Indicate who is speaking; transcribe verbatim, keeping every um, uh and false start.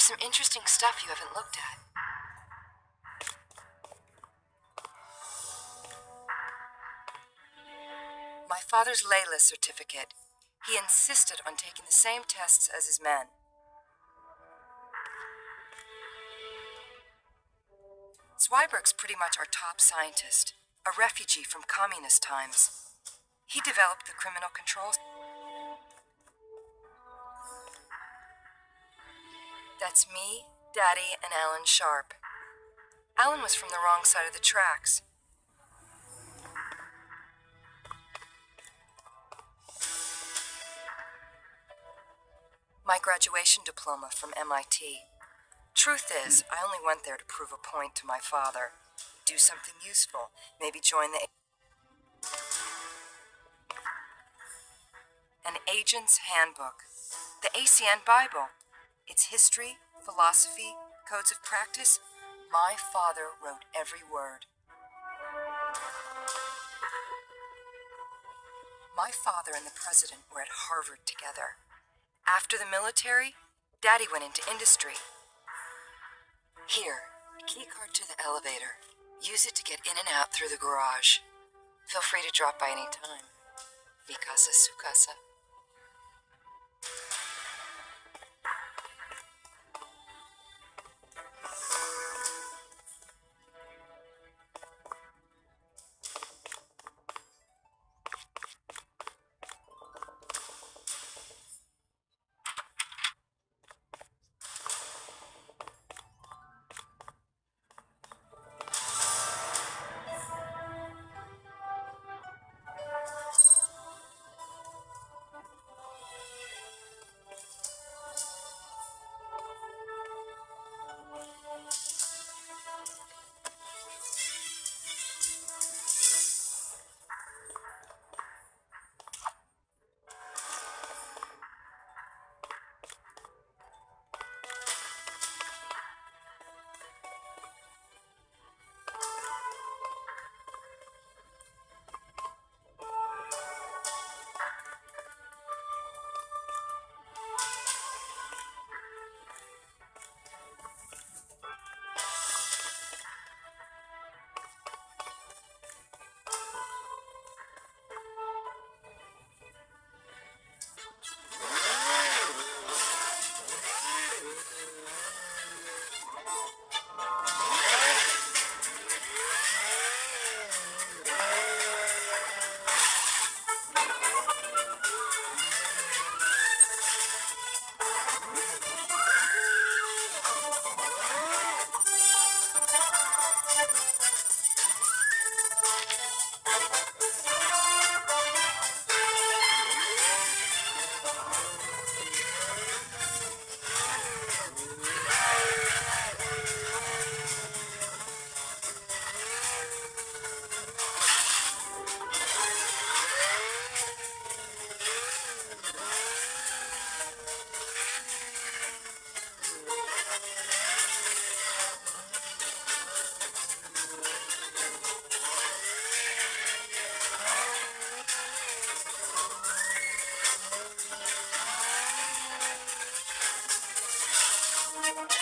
Speaker 1: There's some interesting stuff you haven't looked at. My father's Layla certificate. He insisted on taking the same tests as his men. Zweiberg's pretty much our top scientist, a refugee from communist times. He developed the criminal controls. That's me, Daddy, and Alan Sharp. Alan was from the wrong side of the tracks. My graduation diploma from M I T. Truth is, I only went there to prove a point to my father. Do something useful. Maybe join the... An Agent's Handbook. The A C N Bible. Its history, philosophy, codes of practice. My father wrote every word. My father and the president were at Harvard together. After the military, Daddy went into industry. Here, a key card to the elevator. Use it to get in and out through the garage. Feel free to drop by any time. Mi casa, su casa.
Speaker 2: Thank you.